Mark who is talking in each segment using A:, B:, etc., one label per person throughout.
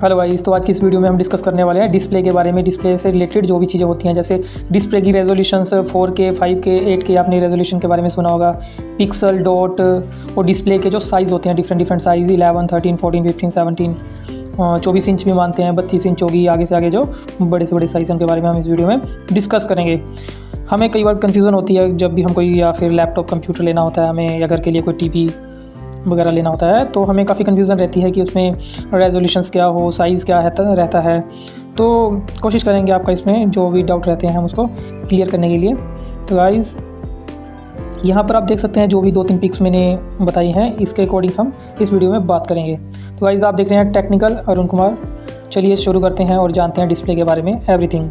A: Hello guys, तो आज की इस वीडियो में हम डिस्कस करने वाले हैं डिस्प्ले के बारे में। डिस्प्ले से रिलेटेड जो भी चीज़ें होती हैं, जैसे डिस्प्ले की रेजोल्यूशंस 4K, 5K, 8K, आपने रेजोल्यूशन के बारे में सुना होगा। पिक्सल, डॉट और डिस्प्ले के जो साइज़ होते हैं, डिफरेंट साइज़ 11, 13, 14, 15, 17, 24 इंच भी मानते हैं, 32 इंच होगी, आगे से आगे जो बड़े से बड़े साइज़ के बारे में हम इस वीडियो में डिस्कस करेंगे। हमें कई बार कन्फ्यूज़न होती है जब भी हम कोई या फिर लैपटॉप, कंप्यूटर लेना होता है हमें, या घर के लिए कोई टीवी वगैरह लेना होता है, तो हमें काफ़ी कन्फ्यूज़न रहती है कि उसमें रेजोल्यूशंस क्या हो, साइज़ क्या रहता है। तो कोशिश करेंगे आपका इसमें जो भी डाउट रहते हैं हम उसको क्लियर करने के लिए। तो गाइस, यहाँ पर आप देख सकते हैं जो भी 2-3 पिक्स मैंने बताई हैं, इसके अकॉर्डिंग हम इस वीडियो में बात करेंगे। तो गाइस, आप देख रहे हैं टेक्निकल अरुण कुमार। चलिए शुरू करते हैं और जानते हैं डिस्प्ले के बारे में एवरीथिंग।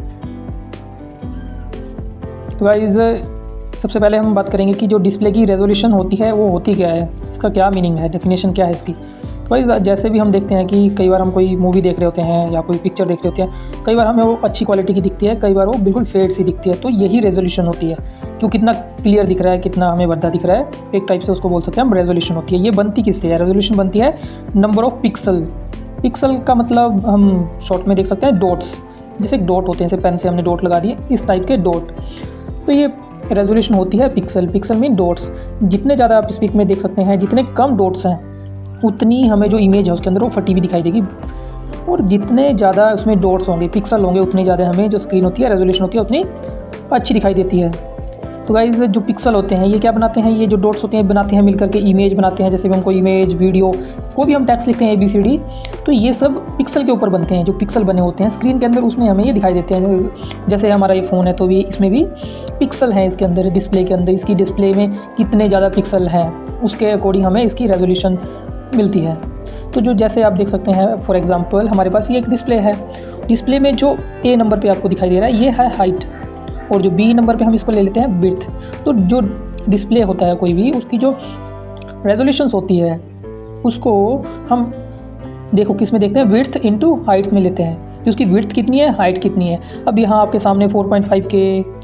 A: तो गाइस, सबसे पहले हम बात करेंगे कि जो डिस्प्ले की रेजोल्यूशन होती है वो होती क्या है, इसका क्या मीनिंग है, डेफिनेशन क्या है इसकी। तो भाई जैसे भी हम देखते हैं कि कई बार हम कोई मूवी देख रहे होते हैं या कोई पिक्चर देख रहे होते हैं, कई बार हमें वो अच्छी क्वालिटी की दिखती है, कई बार वो बिल्कुल फेड सी दिखती है। तो यही रेजोल्यूशन होती है, क्यों कितना क्लियर दिख रहा है, कितना हमें भद्दा दिख रहा है, एक टाइप से उसको बोल सकते हैं हम रेजोल्यूशन होती है। ये बनती किससे है? रेजोल्यूशन बनती है नंबर ऑफ पिक्सल। पिक्सल का मतलब हम शॉर्ट में देख सकते हैं डॉट्स, जैसे एक डॉट होते हैं, जैसे पेन से हमने डॉट लगा दिए, इस टाइप के डॉट। तो ये रेजोल्यूशन होती है पिक्सल। Pixel mean dots. जितने ज़्यादा आप इस पिक में देख सकते हैं, जितने कम डॉट्स हैं उतनी हमें जो इमेज है उसके अंदर वो फटी हुई दिखाई देगी, और जितने ज़्यादा उसमें डॉट्स होंगे, पिक्सल होंगे, उतनी ज़्यादा हमें जो स्क्रीन होती है, रेजोल्यूशन होती है, उतनी अच्छी दिखाई देती है। तो गाइस, जो पिक्सल होते हैं ये क्या बनाते हैं, ये जो डॉट्स होते हैं बनाते हैं मिलकर के इमेज बनाते हैं। जैसे भी हम कोई इमेज, वीडियो, वो भी हम टेक्स्ट लिखते हैं ABCD, तो ये सब पिक्सल के ऊपर बनते हैं। जो पिक्सल बने होते हैं स्क्रीन के अंदर, उसमें हमें ये दिखाई देते हैं। जैसे हमारा ये फ़ोन है तो भी इसमें भी पिक्सल हैं, इसके अंदर डिस्प्ले के अंदर, इसकी डिस्प्ले में कितने ज़्यादा पिक्सल हैं उसके अकॉर्डिंग हमें इसकी रेजोल्यूशन मिलती है। तो जो जैसे आप देख सकते हैं, फॉर एग्जांपल हमारे पास ये एक डिस्प्ले है। डिस्प्ले में जो A नंबर पे आपको दिखाई दे रहा है ये है हाइट, और जो B नंबर पे हम इसको ले लेते हैं विड्थ। तो जो डिस्प्ले होता है कोई भी, उसकी जो रेजोल्यूशंस होती है उसको हम देखो किस में देखते हैं, विड्थ इंटू हाइट्स में लेते हैं कि उसकी विड्थ कितनी है, हाइट कितनी है। अब यहाँ आपके सामने 4.5K,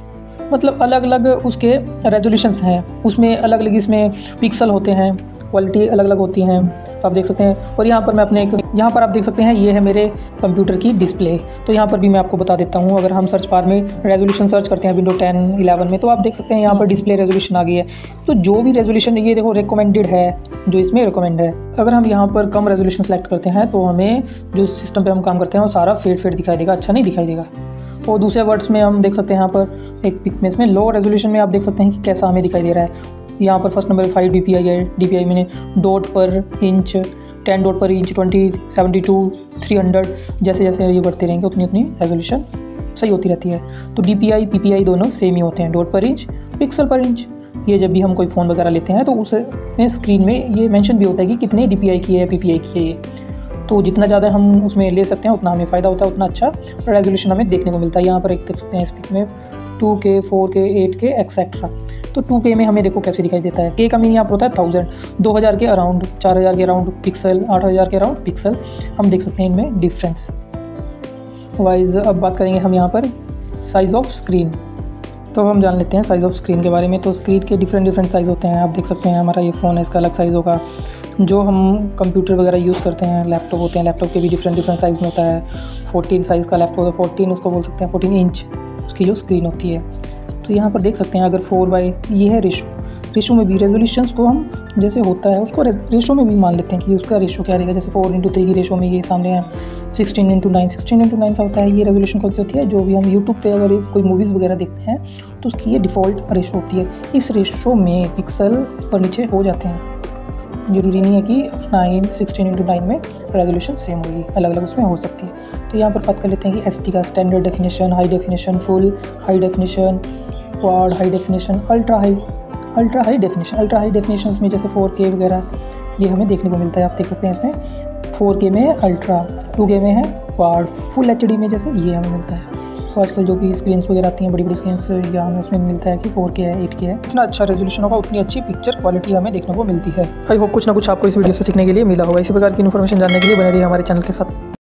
A: मतलब अलग अलग उसके रेजोल्यूशंस हैं, उसमें अलग अलग इसमें पिक्सल होते हैं, क्वालिटी अलग अलग होती हैं, तो आप देख सकते हैं। और यहाँ पर मैं यहाँ पर आप देख सकते हैं ये है मेरे कंप्यूटर की डिस्प्ले। तो यहाँ पर भी मैं आपको बता देता हूँ, अगर हम सर्च बार में रेजोल्यूशन सर्च करते हैं विंडो 10, 11 में, तो आप देख सकते हैं यहाँ पर डिस्प्ले रेजोल्यूशन आ गई है। तो जो भी रेजोल्यूशन ये देखो रिकमेंडेड है, जो इसमें रिकमेंड है। अगर हम यहाँ पर कम रेजोल्यूशन सेलेक्ट करते हैं तो हमें जो सिस्टम पर हम काम करते हैं वो सारा फेड दिखाई देगा, अच्छा नहीं दिखाई देगा। और दूसरे वर्ड्स में हम देख सकते हैं यहाँ पर एक पिक में इसमें लो रेजोल्यूशन में आप देख सकते हैं कि कैसा हमें दिखाई दे रहा है। यहाँ पर फर्स्ट नंबर 5 DPI है। DPI में dot per inch, 10 dot per inch, 20, 72, 300, जैसे जैसे ये बढ़ते रहेंगे उतनी उतनी रेजोल्यूशन सही होती रहती है। तो DPI PPI दोनों सेम ही होते हैं, डॉट पर इंच, पिक्सल पर इंच। ये जब भी हम कोई फ़ोन वगैरह लेते हैं तो उसमें स्क्रीन में ये मेंशन भी होता है कि कितने DPI की है, PPI की है ये। तो जितना ज़्यादा हम उसमें ले सकते हैं उतना हमें फ़ायदा होता है, उतना अच्छा रेजोल्यूशन हमें देखने को मिलता है। यहाँ पर एक देख सकते हैं इस पिक में 2K, 4K, 8K एक्सेट्रा। तो 2K में हमें देखो कैसे दिखाई देता है। K का मीनिंग यहाँ पर होता है 1000, 2000 के अराउंड, 4000 के अराउंड पिक्सल, 8000 के अराउंड पिक्सल। हम देख सकते हैं इनमें डिफरेंस वाइज। अब बात करेंगे हम यहाँ पर साइज़ ऑफ स्क्रीन। तो हम जान लेते हैं साइज़ ऑफ स्क्रीन के बारे में। तो स्क्रीन के डिफरेंट साइज़ होते हैं। आप देख सकते हैं हमारा ये फ़ोन है, इसका अलग साइज़ होगा। जो हम कंप्यूटर वगैरह यूज़ करते हैं, लैपटॉप होते हैं, लैपटॉप के भी डिफरेंट साइज़ में होता है। 14 साइज़ का लैपटॉप है, 14 उसको बोल सकते हैं, 14 इंच उसकी जो स्क्रीन होती है। तो यहाँ पर देख सकते हैं अगर 4/, ये है रेशो में भी रेजोल्यूशंस को हम जैसे होता है उसको रेशो में भी मान लेते हैं कि उसका रेशो क्या रहेगा। जैसे 4:3 की रेशो में ये सामने है 16:9, 16:9 का होता है। ये रेजोल्यूशन कौन सी होती है, जो भी हम यूट्यूब पे अगर कोई मूवीज़ वगैरह देखते हैं तो उसकी ये डिफ़ॉल्ट रेशो होती है। इस रेशो में पिक्सल पर नीचे हो जाते हैं, ज़रूरी नहीं है कि 16:9 में रेजोल्यूशन सेम होगी, अलग अलग उसमें हो सकती है। तो यहाँ पर बात कर लेते हैं कि SD का standard definition, high definition, full high definition, quad high definition, ultra high definition. Ultra high definition में जैसे 4K वगैरह ये हमें देखने को मिलता है। आप देख सकते हैं इसमें 4K में है अल्ट्रा, 2K में है क्वाड, फुल HD में जैसे ये हमें मिलता है। तो आजकल जो भी स्क्रीन्स वगैरह आती हैं, बड़ी बड़ी स्क्रीन्स, या हमें उसमें मिलता है कि 4K है, 8K है। जितना अच्छा रेजोल्यूशन होगा उतनी अच्छी पिक्चर क्वालिटी हमें देखने को मिलती है। आई होप कुछ ना कुछ आपको इस वीडियो से सीखने के लिए मिला होगा। इसी प्रकार की इन्फॉर्मेशन जानने के लिए बने रहिए हमारे चैनल के साथ।